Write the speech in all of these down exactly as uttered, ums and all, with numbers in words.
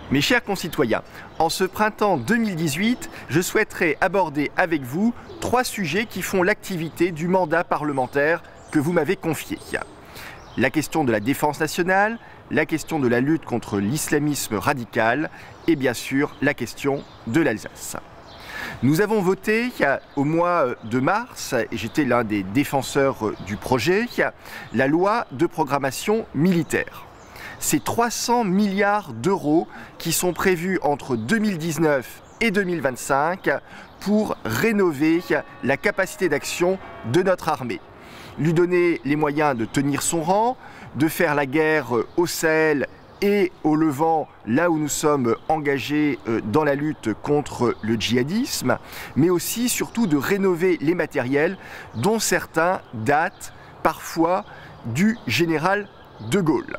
Mes chers concitoyens, en ce printemps deux mille dix-huit, je souhaiterais aborder avec vous trois sujets qui font l'activité du mandat parlementaire que vous m'avez confié. La question de la défense nationale, la question de la lutte contre l'islamisme radical et bien sûr la question de l'Alsace. Nous avons voté au mois de mars, et j'étais l'un des défenseurs du projet, la loi de programmation militaire. C'est trois cents milliards d'euros qui sont prévus entre deux mille dix-neuf et deux mille vingt-cinq pour rénover la capacité d'action de notre armée. Lui donner les moyens de tenir son rang, de faire la guerre au Sahel et au Levant, là où nous sommes engagés dans la lutte contre le djihadisme, mais aussi surtout de rénover les matériels dont certains datent parfois du général de Gaulle.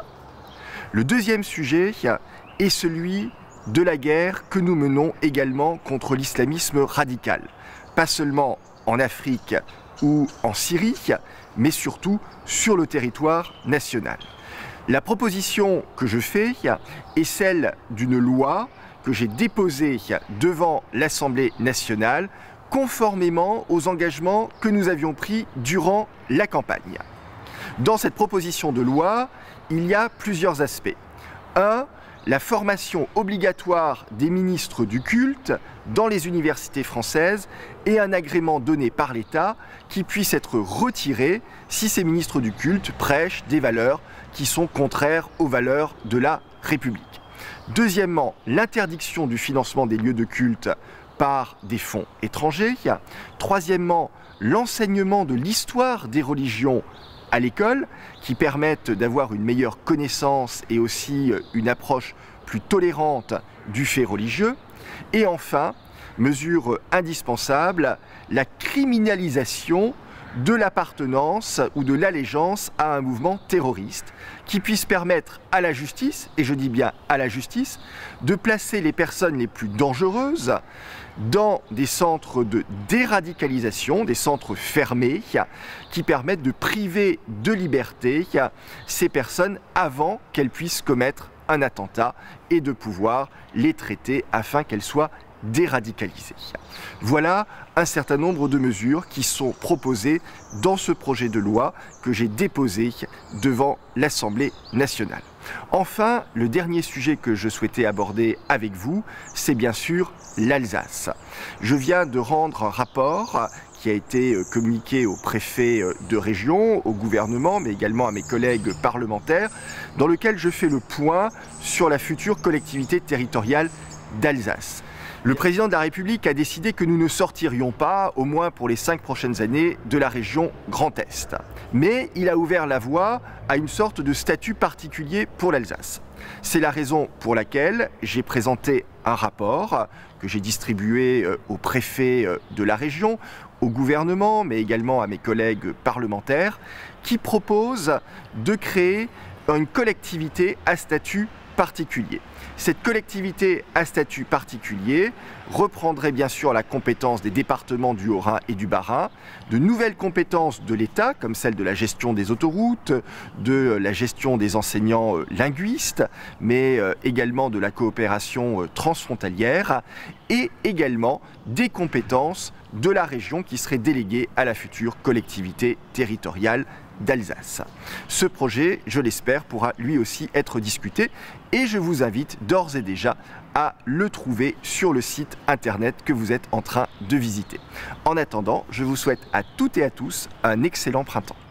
Le deuxième sujet est celui de la guerre que nous menons également contre l'islamisme radical, pas seulement en Afrique ou en Syrie, mais surtout sur le territoire national. La proposition que je fais est celle d'une loi que j'ai déposée devant l'Assemblée nationale conformément aux engagements que nous avions pris durant la campagne. Dans cette proposition de loi, il y a plusieurs aspects. Un, la formation obligatoire des ministres du culte dans les universités françaises et un agrément donné par l'État qui puisse être retiré si ces ministres du culte prêchent des valeurs qui sont contraires aux valeurs de la République. Deuxièmement, l'interdiction du financement des lieux de culte par des fonds étrangers. Troisièmement, l'enseignement de l'histoire des religions à l'école, qui permettent d'avoir une meilleure connaissance et aussi une approche plus tolérante du fait religieux. Et enfin, mesure indispensable, la criminalisation de l'appartenance ou de l'allégeance à un mouvement terroriste qui puisse permettre à la justice, et je dis bien à la justice, de placer les personnes les plus dangereuses dans des centres de déradicalisation, des centres fermés qui permettent de priver de liberté ces personnes avant qu'elles puissent commettre un attentat et de pouvoir les traiter afin qu'elles soient déradicalisées. Voilà un certain nombre de mesures qui sont proposées dans ce projet de loi que j'ai déposé devant l'Assemblée nationale. Enfin, le dernier sujet que je souhaitais aborder avec vous, c'est bien sûr l'Alsace. Je viens de rendre un rapport qui a été communiqué au préfet de région, au gouvernement, mais également à mes collègues parlementaires, dans lequel je fais le point sur la future collectivité territoriale d'Alsace. Le président de la République a décidé que nous ne sortirions pas, au moins pour les cinq prochaines années, de la région Grand Est. Mais il a ouvert la voie à une sorte de statut particulier pour l'Alsace. C'est la raison pour laquelle j'ai présenté un rapport que j'ai distribué au préfet de la région, au gouvernement, mais également à mes collègues parlementaires, qui propose de créer une collectivité à statut particulier. Cette collectivité à statut particulier reprendrait bien sûr la compétence des départements du Haut-Rhin et du Bas-Rhin, de nouvelles compétences de l'État, comme celle de la gestion des autoroutes, de la gestion des enseignants linguistes, mais également de la coopération transfrontalière, et également des compétences de la région qui seraient déléguées à la future collectivité territoriale d'Alsace. Ce projet, je l'espère, pourra lui aussi être discuté et je vous invite d'ores et déjà à le trouver sur le site internet que vous êtes en train de visiter. En attendant, je vous souhaite à toutes et à tous un excellent printemps.